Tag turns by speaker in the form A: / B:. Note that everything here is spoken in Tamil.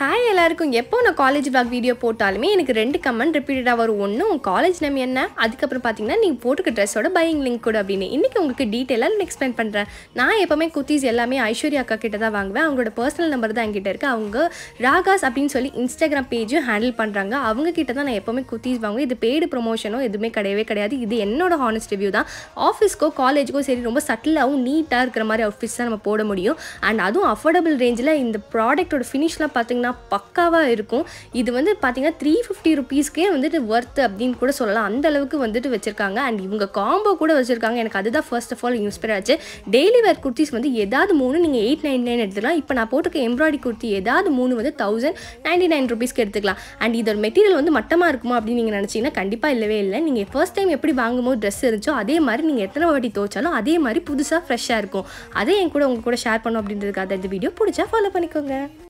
A: ஹாய் எல்லாருக்கும். எப்போ நான் காலேஜ் vlog வீடியோ போட்டாலுமே எனக்கு 2 கமெண்ட் ரிப்பீட்டடாக வரும். ஒன்று உங்கள் காலேஜ் நேம் என்ன, அதுக்கப்புறம் பார்த்தீங்கன்னா நீங்கள் போட்டுக்க ட்ரெஸ்ஸோட பையிங் லிங்க் கூட அப்படின்னு. இன்றைக்கி உங்களுக்கு டீட்டெயிலாக நான் எக்ஸ்பிளைன் பண்ணுறேன். நான் எப்போவுமே குர்த்திஸ் எல்லாமே ஐஸ்வர்யா அக்கா கிட்ட தான் வாங்குவேன். அவங்களோட பர்சனல் நம்பர் தான் என்கிட்ட இருக்குது. அவங்க ராகாஸ் அப்படின்னு சொல்லி இன்ஸ்டாகிராம் பேஜும் ஹேண்டில் பண்ணுறாங்க. அவங்க கிட்ட தான் நான் எப்போவுமே குர்த்திஸ் வாங்குவேன். இது பெய்டு ப்ரொமோஷனோ எதுவுமே கிடையாது. இது என்னோட ஹானஸ்ட் ரிவ்யூ தான். ஆஃபீஸ்க்கோ காலேஜுக்கோ சரி ரொம்ப சட்டிலாகவும் நீட்டாக இருக்கிற மாதிரி அவுட்ஃபிட்ஸ் தான் நம்ம போட முடியும். அண்ட் அதுவும் அஃபோர்டபுள் ரேஞ்சில் இந்த ப்ராடக்ட்டோட ஃபினிஷ்லாம் பார்த்தீங்கன்னா பக்காவாக இருக்கும். இது வந்து பார்த்தீங்கன்னா 350 ருபீஸ்க்கே வந்துட்டு ஒர்த் அப்படின்னு கூட சொல்லலாம். அந்த அளவுக்கு வந்துட்டு வச்சிருக்காங்க. அண்ட் இவங்க காம்போ கூட வச்சிருக்காங்க. எனக்கு அதுதான் ஃபர்ஸ்ட் ஆஃப் ஆல் இன்ஸ்பயர் ஆச்சு. டெய்லி வேர் குர்த்திஸ் வந்து ஏதாவது 3 நீங்கள் 899 எடுத்துக்கலாம். இப்போ நான் போட்டுக்க எம்ப்ராய்டரி குர்த்தி ஏதாவது 3 வந்து 1099 ருபீஸ்க்கு எடுத்துக்கலாம். அண்ட் இதோட மெட்டீரியல் வந்து மட்டமாக இருக்குமா அப்படின்னு நீங்கள் நினச்சிங்கன்னா கண்டிப்பாக இல்லவே இல்லை. நீங்கள் ஃபர்ஸ்ட் டைம் எப்படி வாங்கும்போது ட்ரெஸ் இருந்துச்சோ அதே மாதிரி நீங்கள் எத்தனை வாட்டி துவைச்சாலும் அதே மாதிரி புதுசாக ஃப்ரெஷ்ஷாக இருக்கும். அதே என் கூட உங்க கூட ஷேர் பண்ணும் அப்படின்றதுக்காக இந்த வீடியோ பிடிச்சா ஃபாலோ பண்ணிக்கோங்க.